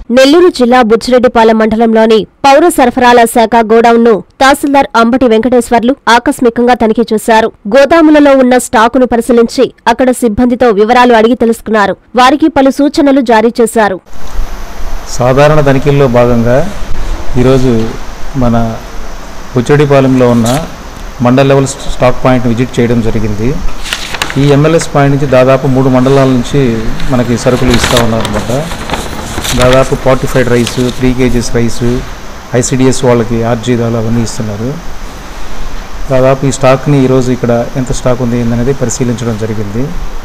నెల్లూరు జిల్లా బుచ్చిరెడ్డిపాలెం మండలంలోని పౌర సరఫరాల శాఖ గోడౌన్ను తహసీల్దార్ అంబటి వెంకటేశ్వర్లు ఆకస్మికంగా తనిఖీ చేశారు. గోదాములలో ఉన్న స్టాకును పరిశీలించి అక్కడ సిబ్బందితో వివరాలు అడిగి తెలుసుకున్నారు. వారికి పలు సూచనలు జారీ చేశారు. సాధారణ తనిఖీల్లో భాగంగా ఈరోజు మన బుచ్చిరెడ్డిపాలెంలో ఉన్న మండల లెవెల్ స్టాక్ పాయింట్ విజిట్ చేయడం జరిగింది. ఈ ఎంఎల్ఎస్ పాయింట్ నుంచి దాదాపు 3 మండలాల నుంచి మనకి సరుకులు ఇస్తూ ఉన్నారన్నమాట. దాదాపు 45 రైస్, 3 kgs రైసు, ఐసిడిఎస్ వాళ్ళకి ఆర్జీ దాలు అవన్నీ ఇస్తున్నారు. దాదాపు ఈ స్టాక్ని ఈరోజు ఇక్కడ ఎంత స్టాక్ ఉంది అనేది పరిశీలించడం జరిగింది.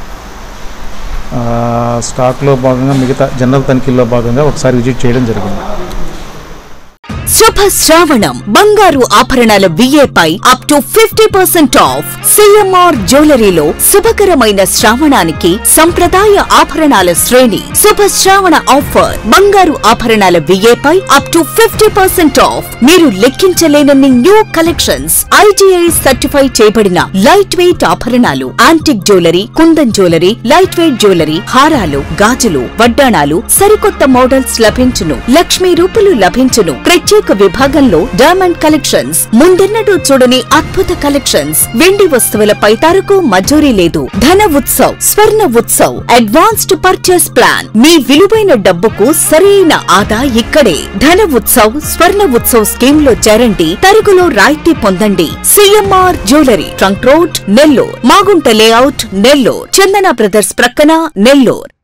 స్టాక్లో భాగంగా మిగతా జనరల్ తనిఖీల్లో భాగంగా ఒకసారి విజిట్ చేయడం జరిగింది. శుభ శ్రావణం బంగారు ఆభరణాల విఏపై అప్ టు 50% ఆఫ్. సిఎంఆర్ జ్యువెలరీలో శుభకరమైన శ్రావణానికి సంప్రదాయ ఆభరణాల శ్రేణి. శుభ శ్రావణ ఆఫర్ బంగారు ఆభరణాల విఏపై అప్ టు 50% ఆఫ్. మీరు లెక్కించలేనన్ని న్యూ కలెక్షన్స్, ఐటీఐ సర్టిఫై చేయబడిన లైట్ వెయిట్ ఆభరణాలు, antique jewellery, Kundan jewellery, light weight jewellery, హారాలు, గాజులు, వడ్డాణాలు, సరికొత్త మోడల్స్ లభించును. లక్ష్మీ రూపులు లభించును. ప్రత్యేక విభాగంలో డైమండ్ కలెక్షన్స్, ముందెన్నడూ చూడని అద్భుత కలెక్షన్స్. వెండి వస్తువులపై తరకు మజూరీ లేదు. Dhana Utsav, Swarna Utsav, advanced purchase plan. మీ విలువైన డబ్బుకు సరైన ఆదా ఇక్కడే. ధన ఉత్సవ్, స్వర్ణ ఉత్సవ్ స్కీమ్ లో చేరండి. తరుగులో రాయితీ పొందండి. CMR jewellery, trunk road, Nellore. Magunta layout, Nellore. Chandana brothers ప్రక్కన, నెల్లూరు.